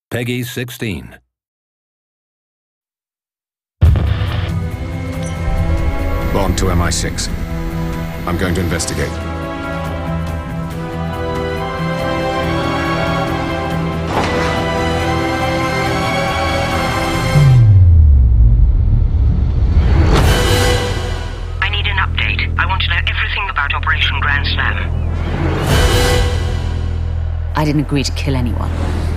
Peggy 16. Bond to MI6. I'm going to investigate. I need an update. I want to know everything about Operation Grand Slam. I didn't agree to kill anyone.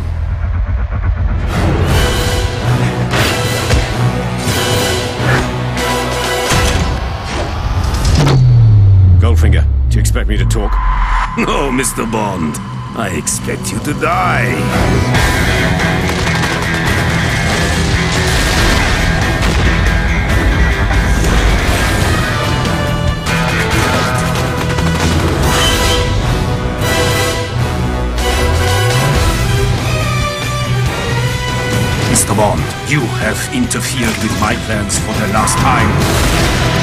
Goldfinger, do you expect me to talk? No, Mr. Bond. I expect you to die. Mr. Bond, you have interfered with my plans for the last time.